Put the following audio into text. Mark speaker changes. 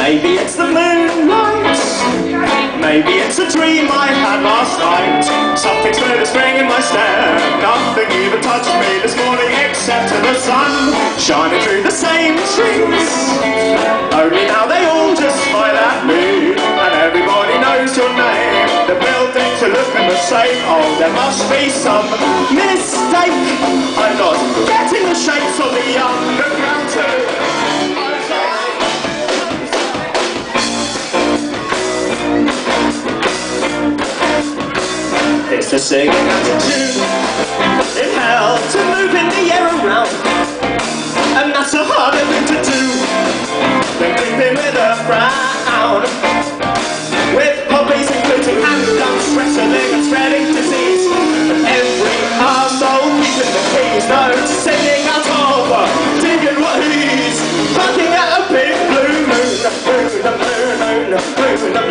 Speaker 1: Maybe it's the moonlight, maybe it's a dream I had last night. Something stirred a spring in my step. Nothing even touched me this morning except the sun shining through the same trees. Only now they all just smile at me, and everybody knows your name. The buildings are looking the same. Oh, there must be some mistake. I'm not getting the shapes of the underground too. It's a singing attitude, it helps to move in the air around, and that's a harder thing to do than creeping with a frown. With hobbies including handguns, wrestling and spreading disease, every arsehole keeping the keys, no singing at all, digging what he's fucking at a big blue moon, moon, moon, moon, moon, moon.